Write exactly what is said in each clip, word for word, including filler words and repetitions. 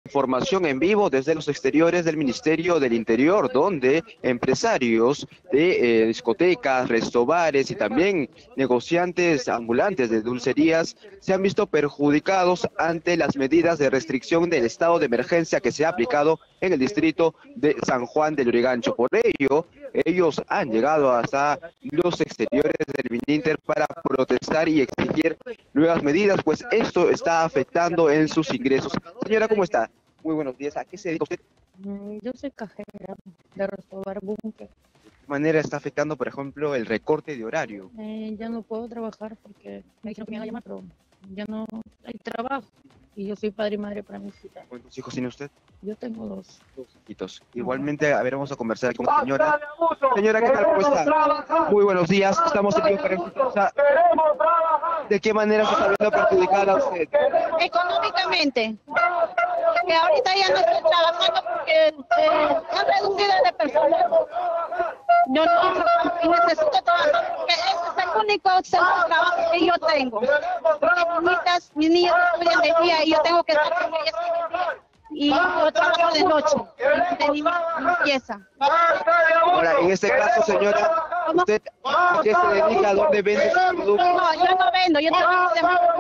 Información en vivo desde los exteriores del Ministerio del Interior, donde empresarios de eh, discotecas, restobares y también negociantes ambulantes de dulcerías se han visto perjudicados ante las medidas de restricción del estado de emergencia que se ha aplicado en el distrito de San Juan del Lurigancho. Por ello, ellos han llegado hasta los exteriores del Mininter para protestar y exigir nuevas medidas, pues esto está afectando en sus ingresos. Señora, ¿cómo está? Muy buenos días. ¿A qué se dedica usted? Mm, Yo soy cajera de Restobar Búnker. ¿De qué manera está afectando, por ejemplo, el recorte de horario? Eh, ya no puedo trabajar porque me dijeron que me iban a llamar, pero ya no hay trabajo. Y yo soy padre y madre para mis hijas. ¿Cuántos hijos tiene usted? Yo tengo dos. Dos hijitos. Igualmente, a ver, vamos a conversar con la señora. Señora, ¿qué tal? ¿Cómo está? Muy buenos días. Estamos en vivo para Exitosa. ¿De qué manera se está viendo perjudicada usted? Económicamente, que ahorita ya no estoy trabajando porque eh, han reducido de personal. Yo no necesito trabajar porque ese es el único segundo trabajo que yo tengo. Mis niñas, mis niñas estudian de día y yo tengo que estar con ellas en el día. Y yo trabajo de noche, de limpieza. Ahora, en este caso, señora, ¿usted a qué se dedica? ¿A dónde vende sus productos? No, yo no vendo, yo trabajo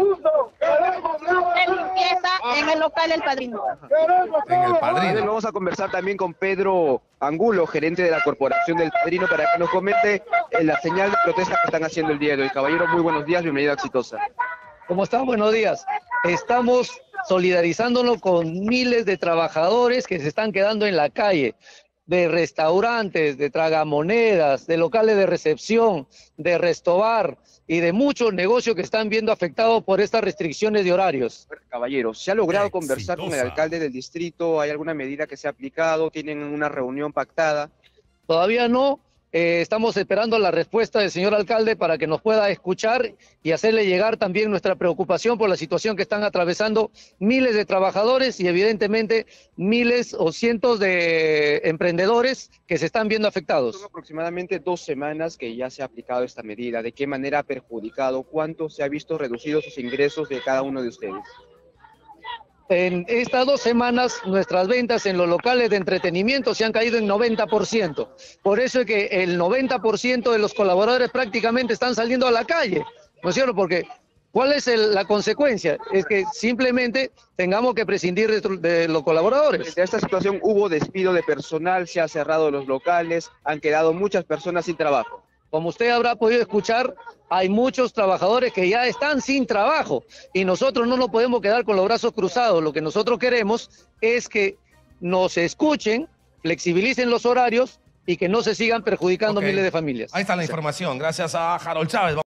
de, de limpieza en el local El Padrino. En el A ver, Padrino. vamos a conversar también con Pedro Angulo, gerente de la Corporación del Padrino, para que nos comente eh, la señal de protesta que están haciendo el día de hoy. Caballero, muy buenos días, bienvenida a Exitosa. ¿Cómo están? Buenos días. Estamos solidarizándonos con miles de trabajadores que se están quedando en la calle, de restaurantes, de tragamonedas, de locales de recepción, de restobar y de muchos negocios que están viendo afectados por estas restricciones de horarios. Caballero, ¿se ha logrado conversar con el Exitosa. alcalde del distrito? ¿Hay alguna medida que se ha aplicado? ¿Tienen una reunión pactada? Todavía no. Eh, estamos esperando la respuesta del señor alcalde para que nos pueda escuchar y hacerle llegar también nuestra preocupación por la situación que están atravesando miles de trabajadores y evidentemente miles o cientos de emprendedores que se están viendo afectados. Son aproximadamente dos semanas que ya se ha aplicado esta medida. ¿De qué manera ha perjudicado? ¿Cuánto se ha visto reducidos sus ingresos de cada uno de ustedes? En estas dos semanas nuestras ventas en los locales de entretenimiento se han caído en noventa por ciento. Por eso es que el noventa por ciento de los colaboradores prácticamente están saliendo a la calle, ¿no es cierto? Porque ¿cuál es el- la consecuencia? Es que simplemente tengamos que prescindir de, de los colaboradores. Frente a esta situación hubo despido de personal, se han cerrado los locales, han quedado muchas personas sin trabajo. Como usted habrá podido escuchar, hay muchos trabajadores que ya están sin trabajo y nosotros no nos podemos quedar con los brazos cruzados. Lo que nosotros queremos es que nos escuchen, flexibilicen los horarios y que no se sigan perjudicando Ok. miles de familias. Ahí está la información. Gracias a Harold Chávez.